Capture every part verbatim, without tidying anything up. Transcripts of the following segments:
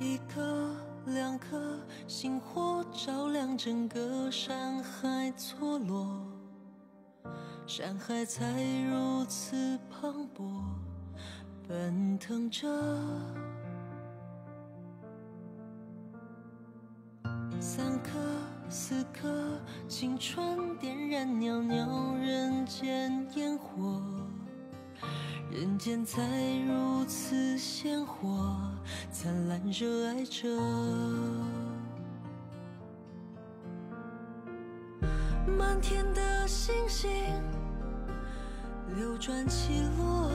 一颗两颗星火照亮整个山海错落，山海才如此磅礴奔腾着。三颗四颗青春点燃袅袅人间烟火，人间才如此鲜活灿烂热爱着。满天的星星流转起落，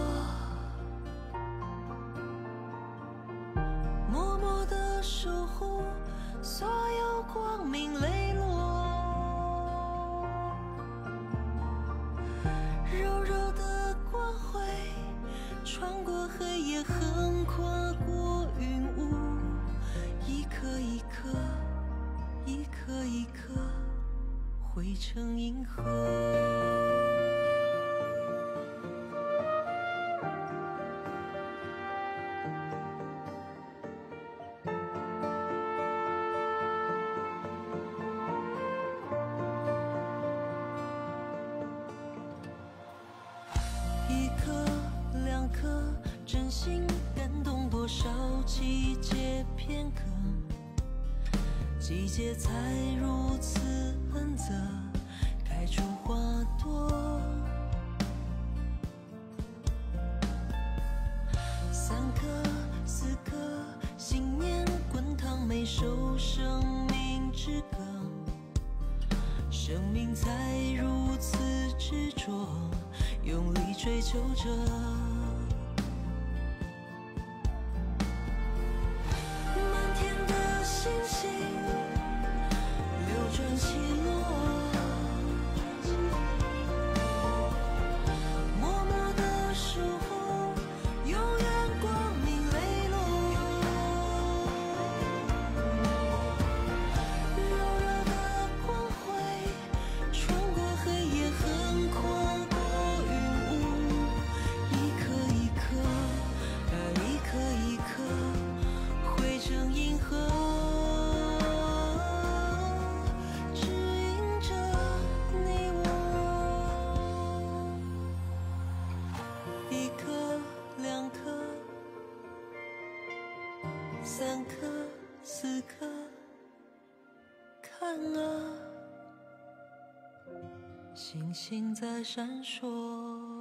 默默地守护所有光明磊落。柔柔的光辉穿过黑夜，横跨过云雾，一颗一颗一颗一颗汇成银河。一颗两颗真心感动多少季节片刻，季节才如此恩泽开出花朵。三颗四颗信念滚烫，每首生命之歌，生命才如此执着用力追求着。满天的星星流转起落，默默地守护永远光明磊落。柔柔的光辉穿过黑夜，横跨过云雾，一颗一颗一颗一颗汇成银河，指引着你我。一颗两颗三颗四颗，看啊，星星在闪烁。